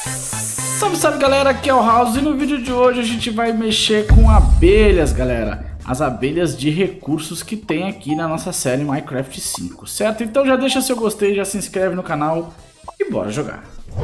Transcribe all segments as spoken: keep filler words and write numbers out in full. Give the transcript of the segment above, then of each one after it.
Salve, salve galera, aqui é o House e no vídeo de hoje a gente vai mexer com abelhas, galera. As abelhas de recursos que tem aqui na nossa série Minecraft cinco, certo? Então já deixa seu gostei, já se inscreve no canal e bora jogar.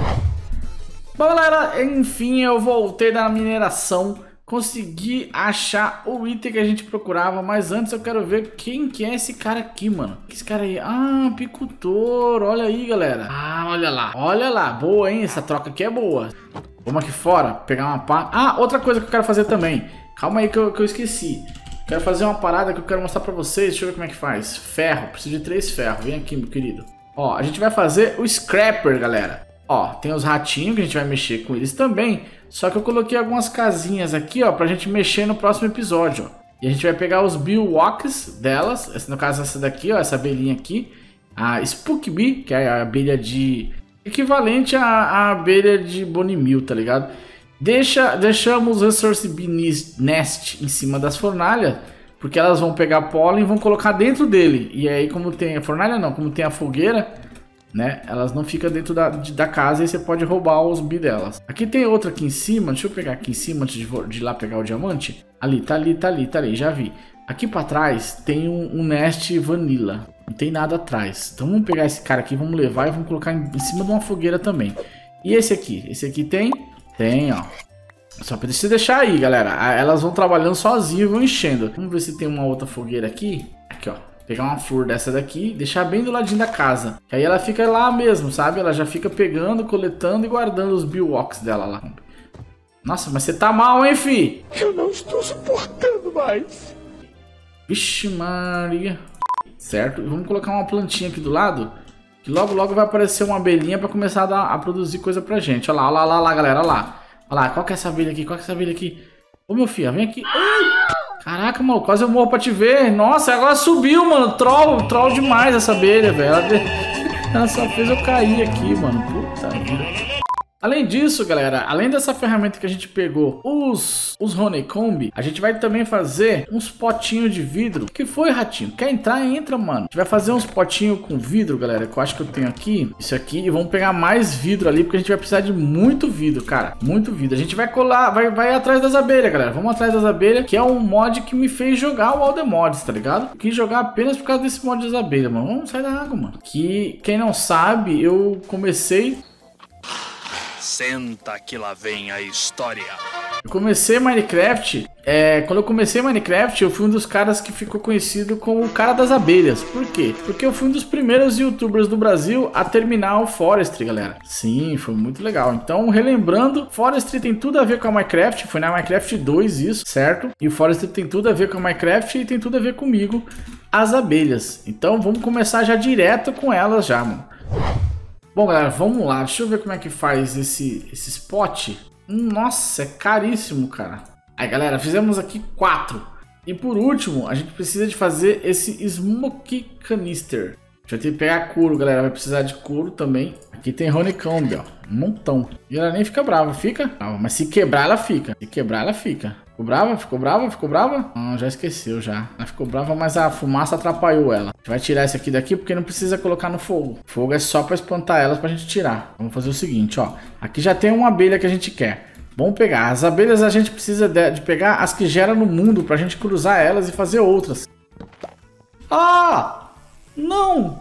Bom galera, enfim eu voltei da mineração, consegui achar o item que a gente procurava, mas antes eu quero ver quem que é esse cara aqui, mano. Que esse cara aí? Ah, apicultor, olha aí galera. Ah, olha lá, olha lá, boa hein, essa troca aqui é boa. Vamos aqui fora, pegar uma pá. Ah, outra coisa que eu quero fazer também. Calma aí que eu, que eu esqueci. Quero fazer uma parada que eu quero mostrar pra vocês. Deixa eu ver como é que faz. Ferro, preciso de três ferros. Vem aqui, meu querido. Ó, a gente vai fazer o Scrapper, galera. Ó, tem os ratinhos que a gente vai mexer com eles também. Só que eu coloquei algumas casinhas aqui, ó, pra gente mexer no próximo episódio, ó. E a gente vai pegar os Beewalks delas. Essa, no caso, essa daqui, ó, essa abelhinha aqui. A Spook Bee, que é a abelha de... equivalente à, à abelha de Bonimil, tá ligado? Deixa, deixamos o Resource Bee Nest em cima das fornalhas, porque elas vão pegar pólen e vão colocar dentro dele. E aí, como tem a fornalha, não, como tem a fogueira, né? Elas não ficam dentro da, de, da casa e você pode roubar os bi delas. Aqui tem outra aqui em cima, deixa eu pegar aqui em cima antes de, de ir lá pegar o diamante. Ali, tá ali, tá ali, tá ali, já vi. Aqui pra trás tem um, um nest vanilla. Não tem nada atrás. Então vamos pegar esse cara aqui, vamos levar e vamos colocar em, em cima de uma fogueira também. E esse aqui? Esse aqui tem? Tem, ó. Só precisa deixar aí, galera. Elas vão trabalhando sozinhas e vão enchendo. Vamos ver se tem uma outra fogueira aqui. Aqui, ó. Pegar uma flor dessa daqui, deixar bem do ladinho da casa. Que aí ela fica lá mesmo, sabe? Ela já fica pegando, coletando e guardando os Beewalks dela lá. Nossa, mas você tá mal, hein, fi? Eu não estou suportando mais. Vixe Maria. Certo? E vamos colocar uma plantinha aqui do lado, que logo logo vai aparecer uma abelhinha para começar a, dar, a produzir coisa pra gente. Olha lá, olha lá, olha lá, galera, olha lá. Olha lá, qual que é essa abelha aqui? Qual que é essa abelha aqui? Ô, meu filho, vem aqui. Ai! Caraca, mano, quase eu morro pra te ver. Nossa, agora subiu, mano. Troll, troll demais essa abelha, velho. Ela, ela só fez eu cair aqui, mano. Puta vida. Além disso, galera, além dessa ferramenta que a gente pegou, os, os Honeycomb, a gente vai também fazer uns potinhos de vidro. Que foi, ratinho? Quer entrar? Entra, mano. A gente vai fazer uns potinhos com vidro, galera, que eu acho que eu tenho aqui. Isso aqui. E vamos pegar mais vidro ali, porque a gente vai precisar de muito vidro, cara. Muito vidro. A gente vai colar, vai, vai atrás das abelhas, galera. Vamos atrás das abelhas, que é um mod que me fez jogar o All the Mods, tá ligado? Eu quis jogar apenas por causa desse mod das abelhas, mano. Vamos sair da água, mano. Que, quem não sabe, eu comecei... Senta que lá vem a história. Eu comecei Minecraft, é, quando eu comecei Minecraft, eu fui um dos caras que ficou conhecido como o cara das abelhas. Por quê? Porque eu fui um dos primeiros youtubers do Brasil a terminar o Forestry, galera. Sim, foi muito legal. Então, relembrando, Forestry tem tudo a ver com a Minecraft, foi na Minecraft dois isso, certo? E o Forestry tem tudo a ver com a Minecraft e tem tudo a ver comigo, as abelhas. Então, vamos começar já direto com elas já, mano. Bom, galera, vamos lá. Deixa eu ver como é que faz esse, esse spot. Nossa, é caríssimo, cara. Aí, galera, fizemos aqui quatro. E por último, a gente precisa de fazer esse Smoke Canister. Deixa eu ter que pegar couro, galera. Vai precisar de couro também. Aqui tem Honeycomb, ó. Um montão. E ela nem fica brava, fica? Não, mas se quebrar, ela fica. Se quebrar, ela fica. Ficou brava? Ficou brava? Ficou brava? Ah, já esqueceu, já. Ela ficou brava, mas a fumaça atrapalhou ela. A gente vai tirar esse aqui daqui, porque não precisa colocar no fogo. Fogo é só pra espantar elas, pra gente tirar. Vamos fazer o seguinte, ó. Aqui já tem uma abelha que a gente quer. Vamos pegar. As abelhas a gente precisa de, de pegar as que geram no mundo, pra gente cruzar elas e fazer outras. Ah! Não!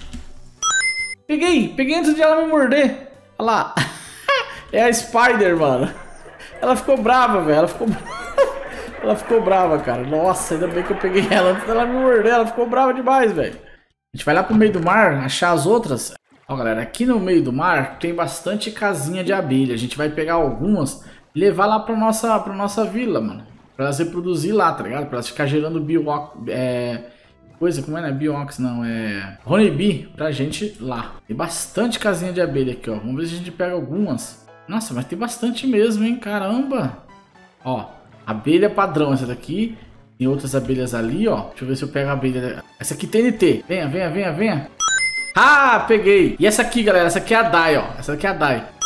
Peguei! Peguei antes de ela me morder. Olha lá. É a Spider, mano. Ela ficou brava, velho. Ela ficou Ela ficou brava, cara. Nossa, ainda bem que eu peguei ela antes dela me morder. Ela ficou brava demais, velho. A gente vai lá pro meio do mar, achar as outras. Ó, galera, aqui no meio do mar tem bastante casinha de abelha. A gente vai pegar algumas e levar lá pra nossa, pra nossa vila, mano. Pra elas reproduzir lá, tá ligado? Pra elas ficar gerando Beewalk, é... coisa, como é, né? Beewalks, não, é... Honeybee pra gente lá. Tem bastante casinha de abelha aqui, ó. Vamos ver se a gente pega algumas. Nossa, mas tem bastante mesmo, hein? Caramba! Ó, abelha padrão essa daqui. Tem outras abelhas ali, ó. Deixa eu ver se eu pego a abelha. Essa aqui T N T. Venha, venha, venha, venha. Ah, peguei. E essa aqui, galera, essa aqui é a Dai, ó. Essa aqui é a Dai.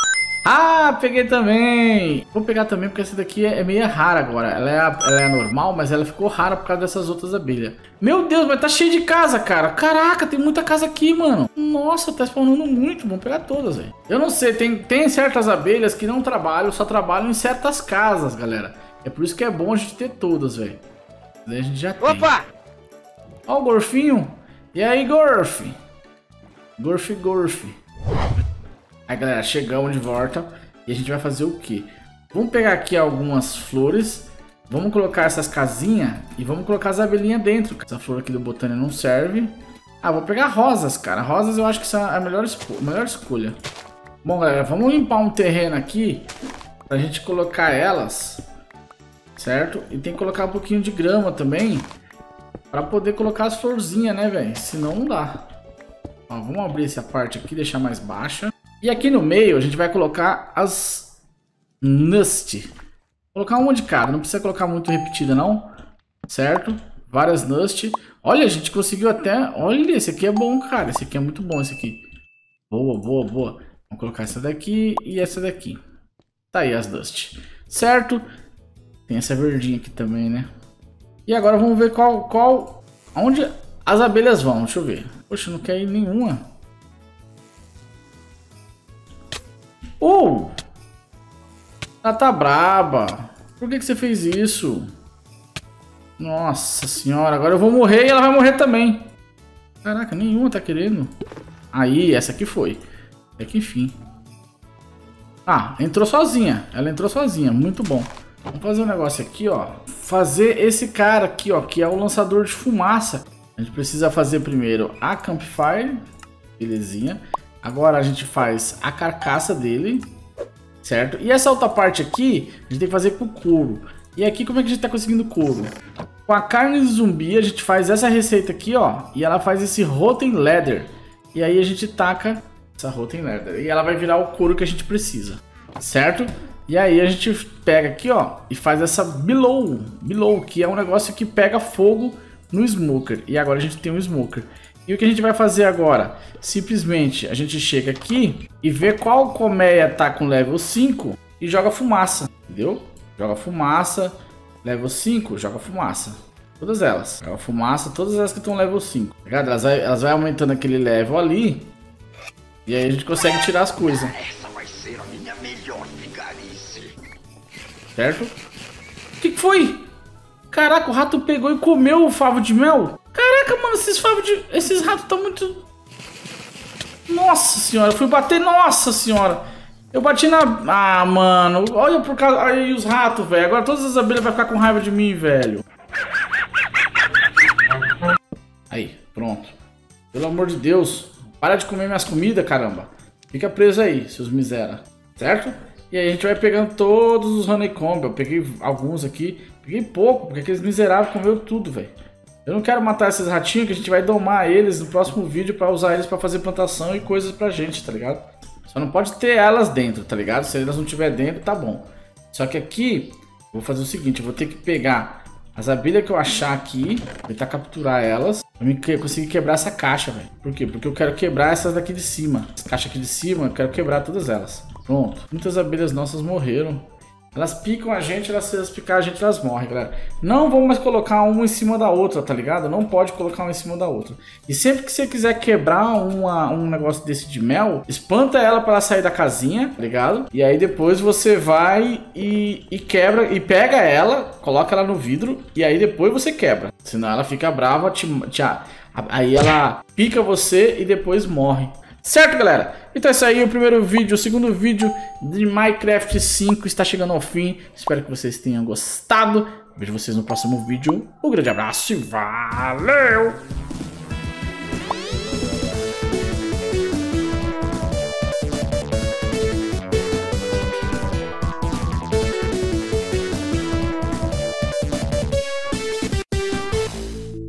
Ah, peguei também. Vou pegar também porque essa daqui é meio rara agora. Ela é, a, ela é normal, mas ela ficou rara por causa dessas outras abelhas. Meu Deus, mas tá cheio de casa, cara. Caraca, tem muita casa aqui, mano. Nossa, tá spawnando muito. Vamos pegar todas, velho. Eu não sei, tem, tem certas abelhas que não trabalham, só trabalham em certas casas, galera. É por isso que é bom a gente ter todas, velho. Daí a gente já tem. Opa! Ó o Gorfinho. E aí, Gorf? Gorf, Gorf. Aí, galera, chegamos de volta e a gente vai fazer o quê? Vamos pegar aqui algumas flores, vamos colocar essas casinhas e vamos colocar as abelhinhas dentro. Essa flor aqui do Botânia não serve. Ah, vou pegar rosas, cara. Rosas eu acho que são a melhor, esco- a melhor escolha. Bom, galera, vamos limpar um terreno aqui pra gente colocar elas, certo? E tem que colocar um pouquinho de grama também pra poder colocar as florzinhas, né, velho? Senão não dá. Ó, vamos abrir essa parte aqui, deixar mais baixa. E aqui no meio a gente vai colocar as Nust. Colocar uma de cada, não precisa colocar muito repetida não, certo? Várias Nust. Olha, a gente conseguiu até... Olha, esse aqui é bom, cara. Esse aqui é muito bom, esse aqui. Boa, boa, boa. Vamos colocar essa daqui e essa daqui. Tá aí as Nust, certo? Tem essa verdinha aqui também, né? E agora vamos ver qual... qual onde as abelhas vão, deixa eu ver. Poxa, não quer ir nenhuma. Oh! Ela tá braba. Por que que você fez isso? Nossa senhora, agora eu vou morrer e ela vai morrer também. Caraca, nenhuma tá querendo. Aí, essa aqui foi. Até que enfim. Ah, entrou sozinha. Ela entrou sozinha, muito bom. Vamos fazer um negócio aqui, ó. Fazer esse cara aqui, ó, que é o lançador de fumaça. A gente precisa fazer primeiro a Campfire. Belezinha. Agora a gente faz a carcaça dele, certo? E essa outra parte aqui, a gente tem que fazer com couro. E aqui como é que a gente tá conseguindo couro? Com a carne de zumbi a gente faz essa receita aqui, ó. E ela faz esse Rotten Leather. E aí a gente taca essa Rotten Leather. E ela vai virar o couro que a gente precisa, certo? E aí a gente pega aqui, ó, e faz essa Below. Below, que é um negócio que pega fogo no Smoker. E agora a gente tem um Smoker. E o que a gente vai fazer agora? Simplesmente a gente chega aqui e vê qual colmeia tá com level cinco e joga fumaça, entendeu? Joga fumaça, level cinco, joga fumaça. Todas elas, joga fumaça, todas elas que estão level cinco. Ligado? Elas vai, elas vai aumentando aquele level ali e aí a gente consegue tirar as coisas. Essa vai ser a minha melhor vigarice. Certo? O que que foi? Caraca, o rato pegou e comeu o favo de mel? Caraca, mano, esses favos de... Esses ratos estão muito... Nossa senhora, eu fui bater... Nossa senhora. Eu bati na... Ah, mano. Olha por causa... Aí os ratos, velho. Agora todas as abelhas vão ficar com raiva de mim, velho. Aí, pronto. Pelo amor de Deus. Para de comer minhas comidas, caramba. Fica preso aí, seus miséria. Certo? E aí a gente vai pegando todos os honeycomb. Eu peguei alguns aqui. Peguei pouco, porque aqueles miseráveis comeu tudo, velho. Eu não quero matar esses ratinhos, que a gente vai domar eles no próximo vídeo pra usar eles pra fazer plantação e coisas pra gente, tá ligado? Só não pode ter elas dentro, tá ligado? Se elas não estiver dentro, tá bom. Só que aqui, eu vou fazer o seguinte, eu vou ter que pegar as abelhas que eu achar aqui, tentar capturar elas, pra mim conseguir quebrar essa caixa, velho. Por quê? Porque eu quero quebrar essas daqui de cima. Essa caixa aqui de cima, eu quero quebrar todas elas. Pronto. Muitas abelhas nossas morreram. Elas picam a gente, elas, se elas picar a gente, elas morrem, galera. Não vamos mais colocar uma em cima da outra, tá ligado? Não pode colocar uma em cima da outra. E sempre que você quiser quebrar uma, um negócio desse de mel, espanta ela para ela sair da casinha, tá ligado? E aí depois você vai e, e quebra, e pega ela, coloca ela no vidro, e aí depois você quebra. Senão ela fica brava, te, te, aí ela pica você e depois morre. Certo, galera? Então é isso aí, o primeiro vídeo, o segundo vídeo de Minecraft cinco está chegando ao fim. Espero que vocês tenham gostado. Vejo vocês no próximo vídeo. Um grande abraço e valeu!